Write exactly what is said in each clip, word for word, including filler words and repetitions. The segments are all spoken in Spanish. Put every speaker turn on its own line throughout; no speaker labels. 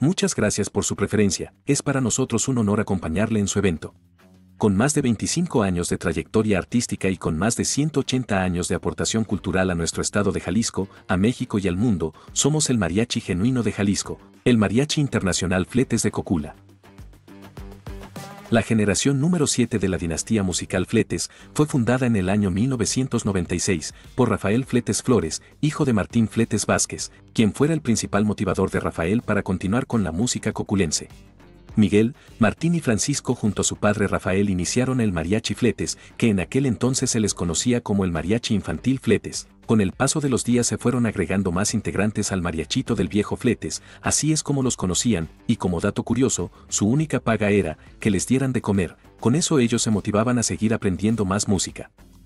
Muchas gracias por su preferencia, es para nosotros un honor acompañarle en su evento. Con más de veinticinco años de trayectoria artística y con más de ciento ochenta años de aportación cultural a nuestro estado de Jalisco, a México y al mundo, somos el Mariachi Genuino de Jalisco, el Mariachi Internacional Fletes de Cocula. La generación número siete de la dinastía musical Fletes fue fundada en el año mil novecientos noventa y seis por Rafael Fletes Flores, hijo de Martín Fletes Vázquez, quien fuera el principal motivador de Rafael para continuar con la música coculense. Miguel, Martín y Francisco junto a su padre Rafael iniciaron el Mariachi Fletes, que en aquel entonces se les conocía como el Mariachi Infantil Fletes. Con el paso de los días se fueron agregando más integrantes al mariachito del viejo Fletes, así es como los conocían, y como dato curioso, su única paga era que les dieran de comer, con eso ellos se motivaban a seguir aprendiendo más música.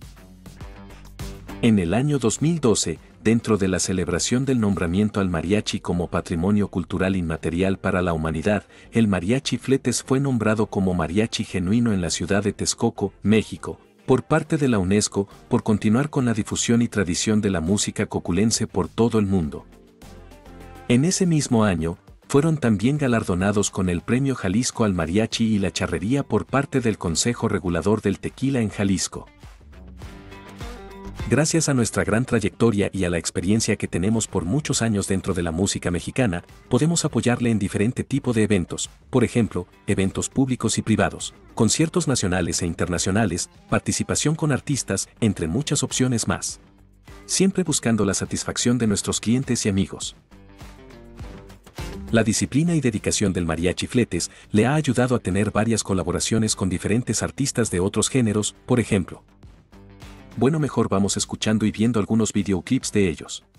En el año dos mil doce, dentro de la celebración del nombramiento al mariachi como Patrimonio Cultural Inmaterial para la Humanidad, el Mariachi Fletes fue nombrado como Mariachi Genuino en la ciudad de Texcoco, México, por parte de la UNESCO, por continuar con la difusión y tradición de la música coculense por todo el mundo. En ese mismo año, fueron también galardonados con el Premio Jalisco al Mariachi y la Charrería por parte del Consejo Regulador del Tequila en Jalisco. Gracias a nuestra gran trayectoria y a la experiencia que tenemos por muchos años dentro de la música mexicana, podemos apoyarle en diferente tipo de eventos, por ejemplo, eventos públicos y privados, conciertos nacionales e internacionales, participación con artistas, entre muchas opciones más. Siempre buscando la satisfacción de nuestros clientes y amigos. La disciplina y dedicación del Mariachi Fletes le ha ayudado a tener varias colaboraciones con diferentes artistas de otros géneros, por ejemplo. Bueno, mejor vamos escuchando y viendo algunos videoclips de ellos.